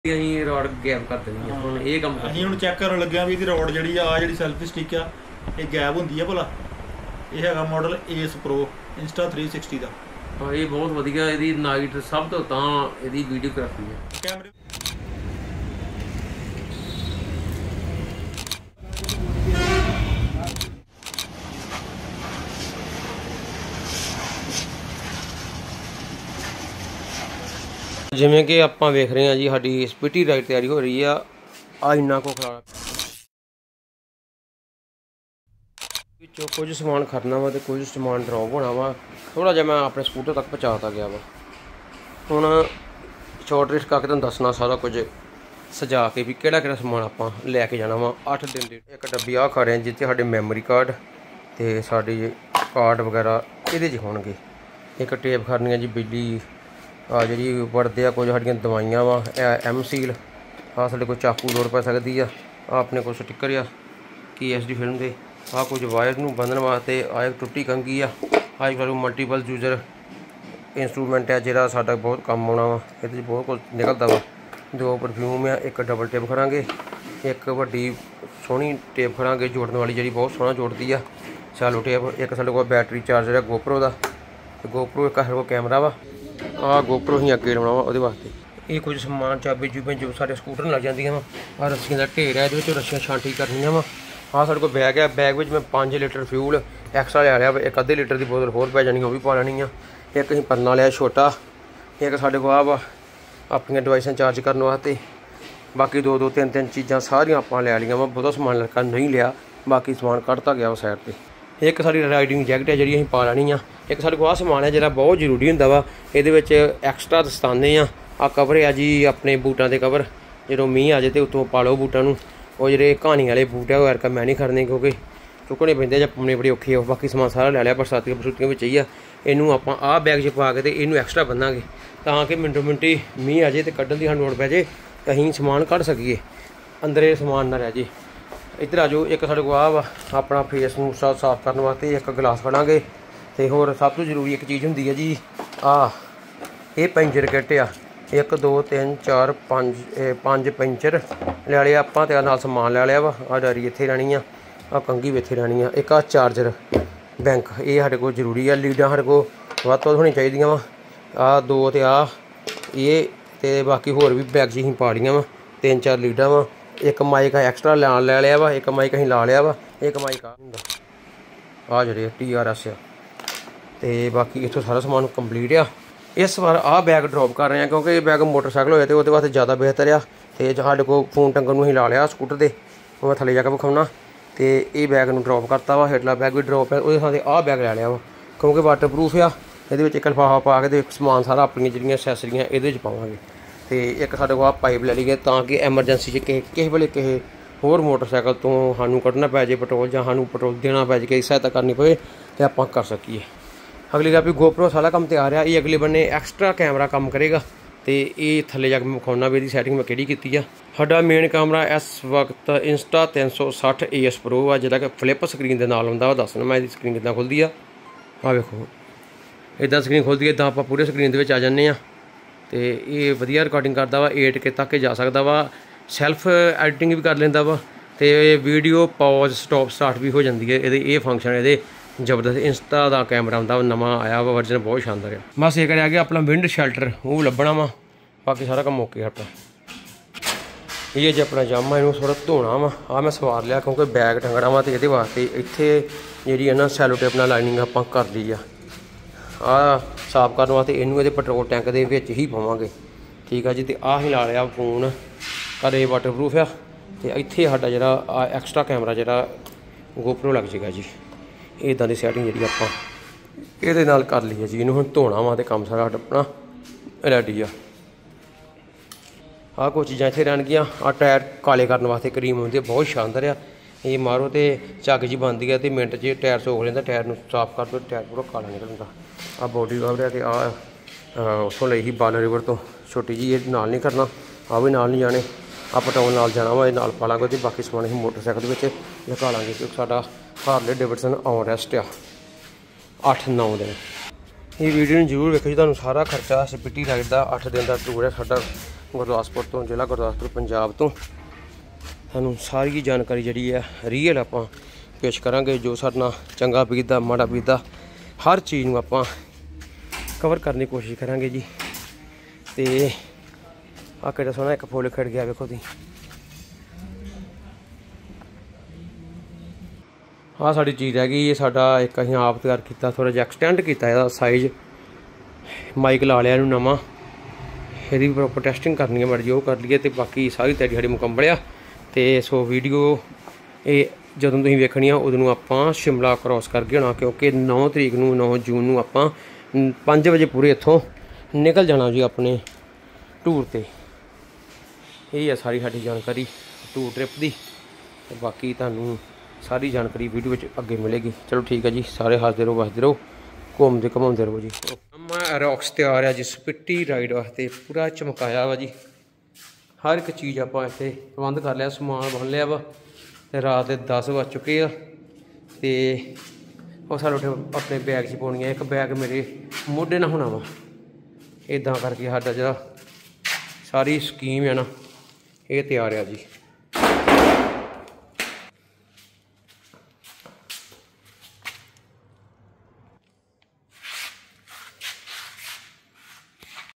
ਅਸੀਂ road gap ਕਰ ਦੇਣੀ ਆ ਹੁਣ ਇਹ ਕੰਮ ਅਸੀਂ ਹੁਣ ਚੈੱਕ ਕਰਨ ਲੱਗਿਆ ਵੀ ਇਹਦੀ ਰੋਡ ਜਿਹੜੀ ਆ ਜਿਹੜੀ ਸੈਲਫੀ ਸਟਿਕ ਆ ਇਹ ਗੈਪ ਹੁੰਦੀ ਆ ਭਲਾ। ਇਹ ਹੈਗਾ ਮਾਡਲ ਏਸ ਪ੍ਰੋ ਇੰਸਟਾ 360 ਦਾ। ਹਾਂ ਇਹ ਬਹੁਤ ਵਧੀਆ, ਇਹਦੀ ਨਾਈਟ ਸਭ ਤੋਂ ਤਾਂ ਇਹਦੀ ਵੀਡੀਓਗ੍ਰਾਫੀ ਹੈ। ਕੈਮਰੇ ਜਿਵੇਂ ਕਿ ਆਪਾਂ ਵੇਖ ਰਹੇ ਹਾਂ ਜੀ, ਸਾਡੀ ਸਪੀਟੀ ਰਾਈਡ ਤਿਆਰੀ ਹੋ ਰਹੀ ਆ। ਇੰਨਾ ਕੋ ਖਲਾਰਾ ਵਿੱਚੋਂ ਕੁਝ ਸਮਾਨ ਖੜਨਾ ਵਾ ਤੇ ਕੁਝ ਸਮਾਨ ਡਰੋਪ ਹੋਣਾ ਵਾ। ਥੋੜਾ ਜਿਹਾ ਮੈਂ ਆਪਣੇ ਸਕੂਟਰ ਤੱਕ ਪਹੁੰਚਾ ਗਿਆ ਵਾ। ਹੁਣ ਸ਼ਾਰਟ ਲਿਸਟ ਕਰਕੇ ਤੁਹਾਨੂੰ ਦੱਸਣਾ ਸਾਰਾ ਕੁਝ ਸਜਾ ਕੇ ਵੀ ਕਿਹੜਾ ਸਮਾਨ ਆਪਾਂ ਲੈ ਕੇ ਜਾਣਾ ਵਾ। 8 ਦਿਨ ਦੀ ਇੱਕ ਡੱਬੀ ਆ ਖਾ ਰਹੇ ਜਿੱਥੇ ਸਾਡੇ ਮੈਮਰੀ ਕਾਰਡ ਤੇ ਸਾਡੇ ਕਾਰਡ ਵਗੈਰਾ ਇਹਦੇ 'ਚ ਹੋਣਗੇ। ਇੱਕ ਟੇਪ ਖੜਨੀ ਆ ਜੀ ਬਿਜਲੀ ਆ ਜਿਹੜੀ ਵਰਤਦੇ ਆ। ਕੁਝ ਸਾਡੀਆਂ ਦਵਾਈਆਂ ਵਾ, ਐਮ ਸੀਲ ਆ, ਸਾਡੇ ਕੋਲ ਚਾਕੂ ਲੋੜ ਪੈ ਸਕਦੀ ਆ। ਆਪਣੇ ਕੋਲ ਸਟਿੱਕਰ ਆ KSD ਫਿਲਮ ਦੇ। ਆ ਕੁਝ ਵਾਇਰ ਨੂੰ ਬੰਨ੍ਹਣ ਵਾਸਤੇ ਆ ਇੱਕ ਟੁੱਟੀ ਕੰਘੀ ਆ। ਅੱਜ ਕੱਲ੍ਹ ਮਲਟੀਪਲ ਯੂਜ਼ਰ ਇੰਸਟਰੂਮੈਂਟ ਆ ਜਿਹੜਾ ਸਾਡਾ ਬਹੁਤ ਕੰਮ ਆਉਣਾ ਵਾ। ਇਹਦੇ 'ਚ ਬਹੁਤ ਕੁਝ ਨਿਕਲਦਾ ਵਾ। 2 ਪਰਫਿਊਮ ਆ, ਇੱਕ ਡਬਲ ਟੇਪ ਖੜਾਂਗੇ, ਇੱਕ ਵੱਡੀ ਸੋਹਣੀ ਟੇਪ ਖੜਾਂਗੇ ਜੋੜਨ ਵਾਲੀ ਜਿਹੜੀ ਬਹੁਤ ਸੋਹਣਾ ਜੋੜਦੀ ਆ, ਸੈਲੋ ਟੇਪ। ਇੱਕ ਸਾਡੇ ਕੋਲ ਬੈਟਰੀ ਚਾਰਜਰ ਆ GoPro ਦਾ, ਤੇ GoPro ਇੱਕ ਸਾਡੇ ਕੋਲ ਕੈਮਰਾ ਵਾ। ਆਹ GoPro ਹੀ ਅੱਗੇ ਲਾਉਣਾ ਵਾ ਉਹਦੇ ਵਾਸਤੇ। ਇਹ ਕੁਝ ਸਮਾਨ ਚਾਬੀ ਚੂਬੀਆਂ ਜੋ ਸਾਡੇ ਸਕੂਟਰ ਨੂੰ ਲੱਗ ਜਾਂਦੀਆਂ ਵਾ। ਆਹ ਰੱਸੀਆਂ ਦਾ ਢੇਰ ਹੈ, ਇਹਦੇ ਵਿੱਚ ਰੱਸੀਆਂ ਛਾਂਟੀ ਕਰਨੀਆਂ ਵਾ। ਆਹ ਸਾਡੇ ਕੋਲ ਬੈਗ ਹੈ, ਬੈਗ ਵਿੱਚ ਮੈਂ 5 ਲੀਟਰ ਫਿਊਲ ਐਕਸਟਰਾ ਲੈ ਲਿਆ ਵਾ। ਇੱਕ ਅੱਧੇ ਲੀਟਰ ਦੀ ਬੋਤਲ ਹੋਰ ਪੈ ਜਾਣੀ, ਉਹ ਵੀ ਪਾ ਲੈਣੀ ਆ। ਇੱਕ ਅਸੀਂ ਪਰਨਾ ਲਿਆ ਛੋਟਾ। ਇੱਕ ਸਾਡੇ ਕੋਲ ਆਹ ਵਾ ਆਪਣੀਆਂ ਡਿਵਾਈਸਾਂ ਚਾਰਜ ਕਰਨ ਵਾਸਤੇ। ਬਾਕੀ 2-2 3-3 ਚੀਜ਼ਾਂ ਸਾਰੀਆਂ ਆਪਾਂ ਲੈ ਲਈਆਂ ਵਾ। ਬਹੁਤਾ ਸਮਾਨ ਲੜਕਾ ਨਹੀਂ ਲਿਆ, ਬਾਕੀ ਸਮਾਨ ਕੱਢਤਾ ਗਿਆ ਵਾ ਸਾਈਡ 'ਤੇ। ਇੱਕ ਸਾਡੀ ਰਾਈਡਿੰਗ ਜੈਕਟ ਹੈ ਜਿਹੜੀ ਅਸੀਂ ਪਾ ਲੈਣੀ ਆ। ਇੱਕ ਸਾਡੇ ਕੋਲ ਆਹ ਸਮਾਨ ਹੈ ਜਿਹੜਾ ਬਹੁਤ ਜ਼ਰੂਰੀ ਹੁੰਦਾ ਵਾ। ਇਹਦੇ ਵਿੱਚ ਐਕਸਟਰਾ ਦਸਤਾਨੇ ਆ। ਆਹ ਕਵਰ ਆ ਜੀ ਆਪਣੇ ਬੂਟਾਂ ਦੇ ਕਵਰ, ਜਦੋਂ ਮੀਂਹ ਆ ਜਾਏ ਤਾਂ ਉੱਤੋਂ ਪਾ ਲਓ ਬੂਟਾਂ ਨੂੰ। ਉਹ ਜਿਹੜੇ ਕਹਾਣੀ ਵਾਲੇ ਬੂਟ ਆ ਉਹ ਐਰਕਾ ਮੈਂ ਨਹੀਂ ਖੜਨੇ, ਕਿਉਂਕਿ ਚੁੱਕਣੇ ਪੈਂਦੇ ਜਾਂ ਪਾਉਣੇ ਬੜੇ ਔਖੇ ਆ। ਬਾਕੀ ਸਮਾਨ ਸਾਰਾ ਲੈ ਲਿਆ, ਬਰਸਾਤੀਆਂ ਵਿੱਚ ਹੀ ਆ। ਇਹਨੂੰ ਆਪਾਂ ਆਹ ਬੈਗ 'ਚ ਪਾ ਕੇ ਤੇ ਇਹਨੂੰ ਐਕਸਟਰਾ ਬੰਨਾਂਗੇ ਤਾਂ ਕਿ ਮਿੰਟੋ ਮਿੰਟੀ ਮੀਂਹ ਆ ਜਾਏ ਅਤੇ ਕੱਢਣ ਦੀ ਸਾਨੂੰ ਲੋੜ ਪੈ ਜਾਏ ਤੇ ਅਸੀਂ ਸਮਾਨ ਕੱਢ ਸਕੀਏ, ਅੰਦਰ ਇਹ ਸਮਾਨ ਨਾ ਰਹਿ ਜੇ। ਇੱਧਰ ਆ ਜਾਓ। ਇੱਕ ਸਾਡੇ ਕੋਲ ਆਹ ਵਾ ਆਪਣਾ ਫੇਸ ਨੂੰ ਸਾਫ਼ ਕਰਨ ਵਾਸਤੇ ਇੱਕ ਗਲਾਸ ਫੜਾਂਗੇ। ਅਤੇ ਹੋਰ ਸਭ ਤੋਂ ਜ਼ਰੂਰੀ ਇੱਕ ਚੀਜ਼ ਹੁੰਦੀ ਹੈ ਜੀ, ਇਹ ਪੈਂਚਰ ਕਿੱਟ ਆ। 1 2 3 4 5 ਪੈਂਚਰ ਲੈ ਲਿਆ ਆਪਾਂ, ਅਤੇ ਨਾਲ ਸਮਾਨ ਲੈ ਲਿਆ ਵਾ। ਆਹ ਡਾਰੀ ਇੱਥੇ ਰਹਿਣੀ ਆ, ਆਹ ਕੰਘੀ ਵੀ ਇੱਥੇ ਰਹਿਣੀ ਆ। ਇੱਕ ਆਹ ਚਾਰਜਰ ਬੈਂਕ, ਇਹ ਸਾਡੇ ਕੋਲ ਜ਼ਰੂਰੀ ਆ। ਲੀਡਾਂ ਸਾਡੇ ਕੋਲ ਵੱਧ ਤੋਂ ਵੱਧ ਹੋਣੀਆਂ ਚਾਹੀਦੀਆਂ ਵਾ। ਆਹ 2 ਅਤੇ ਇਹ ਅਤੇ ਬਾਕੀ ਹੋਰ ਵੀ ਬੈਗ 'ਚ ਅਸੀਂ ਪਾ ਲਈਆਂ ਵਾ। 3-4 ਲੀਡਾਂ ਵਾ। ਇੱਕ ਮਾਈਕ ਐਕਸਟਰਾ ਲੈ ਲਿਆ ਵਾ। ਇੱਕ ਮਾਈਕ ਅਸੀਂ ਲਾ ਲਿਆ ਵਾ। ਇੱਕ ਮਾਈਕ ਆ ਹੁੰਦਾ, ਆਹ ਜਿਹੜੇ TRS ਆ। ਅਤੇ ਬਾਕੀ ਇੱਥੋਂ ਸਾਰਾ ਸਮਾਨ ਕੰਪਲੀਟ ਆ। ਇਸ ਵਾਰ ਆਹ ਬੈਗ ਡਰੋਪ ਕਰ ਰਹੇ ਹਾਂ ਕਿਉਂਕਿ ਇਹ ਬੈਗ ਮੋਟਰਸਾਈਕਲ ਹੋਇਆ ਅਤੇ ਉਹਦੇ ਵਾਸਤੇ ਜ਼ਿਆਦਾ ਬਿਹਤਰ ਆ। ਅਤੇ ਸਾਡੇ ਕੋਲ ਫੋਨ ਟੰਗਣ ਨੂੰ ਅਸੀਂ ਲਾ ਲਿਆ ਸਕੂਟਰ ਦੇ, ਉਹ ਮੈਂ ਥੱਲੇ ਜਾ ਕੇ ਵਿਖਾਉਣਾ। ਅਤੇ ਇਹ ਬੈਗ ਨੂੰ ਡਰੋਪ ਕਰਤਾ ਵਾ। ਹੇਠਲਾ ਬੈਗ ਵੀ ਡਰੋਪ ਹੈ, ਉਹਦੇ ਥਾਂ 'ਤੇ ਆਹ ਬੈਗ ਲੈ ਲਿਆ ਵਾ ਕਿਉਂਕਿ ਵਾਟਰਪ੍ਰੂਫ ਆ। ਇਹਦੇ ਵਿੱਚ ਇੱਕ ਲਿਫਾਫਾ ਪਾ ਕੇ ਅਤੇ ਸਮਾਨ ਸਾਰਾ ਆਪਣੀਆਂ ਜਿਹੜੀਆਂ ਅਸੈਸਰੀਆਂ ਇਹਦੇ 'ਚ ਪਾਵਾਂਗੇ। ਅਤੇ ਇੱਕ ਸਾਡੇ ਕੋਲ ਆਹ ਪਾਈਪ ਲੈ ਲਈ ਹੈ ਤਾਂ ਕਿ ਐਮਰਜੈਂਸੀ 'ਚ ਕਿਸੇ ਵੇਲੇ ਕਿਸੇ ਹੋਰ ਮੋਟਰਸਾਈਕਲ ਤੋਂ ਸਾਨੂੰ ਕੱਢਣਾ ਪੈ ਜਾਏ ਪੈਟਰੋਲ, ਜਾਂ ਸਾਨੂੰ ਪੈਟਰੋਲ ਦੇਣਾ ਪੈ ਜਾਏ, ਕਿਸੇ ਸਹਾਇਤਾ ਕਰਨੀ ਪਵੇ ਅਤੇ ਆਪਾਂ ਕਰ ਸਕੀਏ। ਅਗਲੀ ਗੱਲ ਵੀ GoPro ਸਾਰਾ ਕੰਮ ਤਿਆਰ ਆ। ਇਹ ਅਗਲੇ ਬੰਨੇ ਐਕਸਟਰਾ ਕੈਮਰਾ ਕੰਮ ਕਰੇਗਾ ਅਤੇ ਇਹ ਥੱਲੇ ਜਾ ਕੇ ਮੈਂ ਵਿਖਾਉਣਾ ਵੀ ਇਹਦੀ ਸੈਟਿੰਗ ਮੈਂ ਕਿਹੜੀ ਕੀਤੀ ਆ। ਸਾਡਾ ਮੇਨ ਕੈਮਰਾ ਇਸ ਵਕਤ ਇੰਸਟਾ 360 AS Pro ਆ, ਜਿਹੜਾ ਕਿ ਫਲਿੱਪ ਸਕਰੀਨ ਦੇ ਨਾਲ ਹੁੰਦਾ। ਉਹ ਦੱਸਣਾ ਮੈਂ ਇਹਦੀ ਸਕਰੀਨ ਕਿੱਦਾਂ ਖੁੱਲ੍ਹਦੀ ਆ। ਆਹ ਵੇਖੋ, ਇੱਦਾਂ ਸਕਰੀਨ ਖੁੱਲ੍ਹਦੀ ਹੈ। ਇੱਦਾਂ ਆਪਾਂ ਪੂਰੇ ਸਕਰੀਨ ਦੇ ਵਿੱਚ ਆ ਜਾਂਦੇ ਹਾਂ ਅਤੇ ਇਹ ਵਧੀਆ ਰਿਕਾਰਡਿੰਗ ਕਰਦਾ ਵਾ। 8K ਤੱਕ ਜਾ ਸਕਦਾ ਵਾ। ਸੈਲਫ ਐਡੀਟਿੰਗ ਵੀ ਕਰ ਲੈਂਦਾ ਵਾ ਅਤੇ ਵੀਡੀਓ ਪੌਜ਼ ਸਟਾਪ ਸਟਾਰਟ ਵੀ ਹੋ ਜਾਂਦੀ ਹੈ। ਇਹ ਫੰਕਸ਼ਨ ਇਹਦੇ ਜ਼ਬਰਦਸਤ। ਇੰਸਟਾ ਦਾ ਕੈਮਰਾ ਹੁੰਦਾ, ਉਹ ਨਵਾਂ ਆਇਆ ਵਾ ਵਰਜਨ, ਬਹੁਤ ਸ਼ਾਨਦਾਰ ਆ। ਬਸ ਇਹ ਕਰਿਆ ਗਿਆ ਆਪਣਾ ਵਿੰਡ ਸ਼ੈਲਟਰ ਉਹ ਲੱਭਣਾ ਵਾ। ਬਾਕੀ ਸਾਰਾ ਕੰਮ ਓਕੇ ਆਪਣਾ। ਇਹ ਜੇ ਆਪਣਾ ਜਾਮਾ ਇਹਨੂੰ ਥੋੜ੍ਹਾ ਧੋਣਾ ਵਾ। ਆਹ ਮੈਂ ਸਵਾਰ ਲਿਆ ਕਿਉਂਕਿ ਬੈਗ ਟੰਗਣਾ ਵਾ ਅਤੇ ਇਹਦੇ ਵਾਸਤੇ ਇੱਥੇ ਜਿਹੜੀ ਹੈ ਨਾ ਸੈਲੋ ਟੇਪ ਨਾਲ ਲਾਈਨਿੰਗ ਆਪਾਂ ਕਰ ਲਈ ਆ। ਆਹ ਸਾਫ਼ ਕਰਨ ਵਾਸਤੇ ਇਹਨੂੰ ਇਹਦੇ ਪੈਟਰੋਲ ਟੈਂਕ ਦੇ ਵਿੱਚ ਹੀ ਪਾਵਾਂਗੇ, ਠੀਕ ਆ ਜੀ। ਅਤੇ ਆਹ ਹੀ ਲਾ ਲਿਆ ਫੋਨ, ਘਰੇ ਵਾਟਰਪ੍ਰੂਫ ਆ। ਅਤੇ ਇੱਥੇ ਸਾਡਾ ਜਿਹੜਾ ਐਕਸਟਰਾ ਕੈਮਰਾ ਜਿਹੜਾ GoPro ਲੱਗ ਜਾਏਗਾ ਜੀ। ਇੱਦਾਂ ਦੀ ਸੈਟਿੰਗ ਜਿਹੜੀ ਆਪਾਂ ਇਹਦੇ ਨਾਲ ਕਰ ਲਈ ਹੈ ਜੀ। ਇਹਨੂੰ ਹੁਣ ਧੋਣਾ ਵਾ ਅਤੇ ਕੰਮ ਸਾਰਾ ਆਪਣਾ ਰੈਡੀ ਆ। ਆਹ ਕੁਝ ਚੀਜ਼ਾਂ ਇੱਥੇ ਰਹਿਣਗੀਆਂ। ਆਹ ਟਾਇਰ ਕਾਲੇ ਕਰਨ ਵਾਸਤੇ ਕਰੀਮ ਹੁੰਦੀ ਹੈ, ਬਹੁਤ ਸ਼ਾਨਦਾਰ ਆ। ਇਹ ਮਾਰੋ ਅਤੇ ਝੱਗ ਜੀ ਬਣਦੀ ਹੈ ਅਤੇ ਮਿੰਟ 'ਚ ਟਾਇਰ ਸੋਖ ਲੈਂਦਾ। ਟਾਇਰ ਨੂੰ ਸਾਫ਼ ਕਰ ਦਿਓ, ਟਾਇਰ ਪੂਰਾ ਕਾਲਾ ਨਿਕਲ ਜਾਂਦਾ। ਆਹ ਬੋਡੀ ਕਵਰ ਹੈ ਅਤੇ ਆਹ ਉੱਥੋਂ ਲਈ ਸੀ ਬਾਲ ਰਿਵਰ ਤੋਂ ਛੋਟੀ ਜੀ। ਇਹ ਨਾਲ ਨਹੀਂ ਕਰਨਾ, ਆਹ ਵੀ ਨਾਲ ਨਹੀਂ ਜਾਣੇ। ਆਹ ਪੈਟਰੋਲ ਨਾਲ ਜਾਣਾ ਵਾ, ਇਹ ਨਾਲ ਪਾ ਲਾਂਗੇ ਅਤੇ ਬਾਕੀ ਸਮਾਨ ਅਸੀਂ ਮੋਟਰਸਾਈਕਲ ਦੇ ਵਿੱਚ ਲਗਾ ਲਾਂਗੇ ਕਿਉਂਕਿ ਸਾਡਾ ਹਾਰਲੇ ਡੇਵਿਡਸਨ ਔਨ ਰੈਸਟ ਆ 8-9 ਦਿਨ। ਇਹ ਵੀਡੀਓ ਨੂੰ ਜ਼ਰੂਰ ਵੇਖੋ ਜੀ, ਤੁਹਾਨੂੰ ਸਾਰਾ ਖਰਚਾ ਸਪੀਟੀ ਰਾਈਡ ਦਾ 8 ਦਿਨ ਦਾ ਟੂਰ ਹੈ ਸਾਡਾ ਗੁਰਦਾਸਪੁਰ ਤੋਂ, ਜ਼ਿਲ੍ਹਾ ਗੁਰਦਾਸਪੁਰ, ਪੰਜਾਬ ਤੋਂ। ਤੁਹਾਨੂੰ ਸਾਰੀ ਜਾਣਕਾਰੀ ਜਿਹੜੀ ਹੈ ਰੀਅਲ ਆਪਾਂ ਪੇਸ਼ ਕਰਾਂਗੇ। ਜੋ ਸਾਡੇ ਨਾਲ ਚੰਗਾ ਬੀਤਦਾ, ਮਾੜਾ ਬੀਤਦਾ, ਹਰ ਚੀਜ਼ ਨੂੰ ਆਪਾਂ ਕਵਰ ਕਰਨ ਦੀ ਕੋਸ਼ਿਸ਼ ਕਰਾਂਗੇ ਜੀ। ਤੇ ਆਹ ਕਿਹੜਾ ਸੋਹਣਾ ਇੱਕ ਫੁੱਲ ਖਿੜ ਗਿਆ, ਵੇਖੋ ਤੁਸੀਂ। ਆਹ ਸਾਡੀ ਚੀਜ਼ ਹੈਗੀ, ਇਹ ਸਾਡਾ ਇੱਕ ਅਸੀਂ ਆਪ ਤਿਆਰ ਕੀਤਾ, ਥੋੜ੍ਹਾ ਜਿਹਾ ਐਕਸਟੈਂਡ ਕੀਤਾ ਇਹਦਾ ਸਾਈਜ਼। ਮਾਈਕ ਲਾ ਲਿਆ ਇਹਨੂੰ ਨਵਾਂ, ਇਹਦੀ ਵੀ ਪ੍ਰੋਪਰ ਟੈਸਟਿੰਗ ਕਰਨੀ ਹੈ ਮਾੜੀ ਜਿਹੀ, ਉਹ ਕਰ ਲਈਏ। ਅਤੇ ਬਾਕੀ ਸਾਰੀ ਤਿਆਰੀ ਸਾਡੀ ਮੁਕੰਮਲ ਆ। ਅਤੇ ਸੋ ਵੀਡੀਓ ਇਹ ਜਦੋਂ ਤੁਸੀਂ ਵੇਖਣੀ ਆ ਉਦੋਂ ਨੂੰ ਆਪਾਂ ਸ਼ਿਮਲਾ ਕਰੋਸ ਕਰ ਗਏ ਹੋਣਾ, ਕਿਉਂਕਿ 9 ਤਰੀਕ ਨੂੰ 9 ਜੂਨ ਨੂੰ ਆਪਾਂ 5 ਵਜੇ ਪੂਰੇ ਇੱਥੋਂ ਨਿਕਲ ਜਾਣਾ ਜੀ ਆਪਣੇ ਟੂਰ 'ਤੇ। ਇਹ ਆ ਸਾਰੀ ਸਾਡੀ ਜਾਣਕਾਰੀ ਟੂਰ ਟ੍ਰਿਪ ਦੀ। ਅਤੇ ਬਾਕੀ ਤੁਹਾਨੂੰ ਸਾਰੀ ਜਾਣਕਾਰੀ ਵੀਡੀਓ ਵਿੱਚ ਅੱਗੇ ਮਿਲੇਗੀ। ਚਲੋ ਠੀਕ ਹੈ ਜੀ, ਸਾਰੇ ਹੱਸਦੇ ਰਹੋ, ਵਸਦੇ ਰਹੋ, ਘੁੰਮਦੇ ਘੁਮਾਉਂਦੇ ਰਹੋ ਜੀ। ਮੈਂ ਰੌਕਸ ਤਿਆਰ ਆ ਜੀ ਸਪਿੱਟੀ ਰਾਈਡ ਵਾਸਤੇ, ਪੂਰਾ ਚਮਕਾਇਆ ਵਾ ਜੀ। ਹਰ ਇੱਕ ਚੀਜ਼ ਆਪਾਂ ਇੱਥੇ ਪ੍ਰਬੰਧ ਕਰ ਲਿਆ, ਸਮਾਨ ਬੰਨ ਲਿਆ ਵਾ। ਅਤੇ ਰਾਤ ਦੇ 10 ਵੱਜ ਚੁੱਕੇ ਆ। ਅਤੇ ਉਹ ਸਾਡੇ ਆਪਣੇ ਬੈਗ 'ਚ ਪਾਉਣੀ ਆ। ਇੱਕ ਬੈਗ ਮੇਰੇ ਮੋਢੇ ਨਾਲ ਹੋਣਾ ਵਾ। ਇੱਦਾਂ ਕਰਕੇ ਸਾਡਾ ਜਿਹੜਾ ਸਾਰੀ ਸਕੀਮ ਹੈ ਨਾ, ਇਹ ਤਿਆਰ ਆ ਜੀ।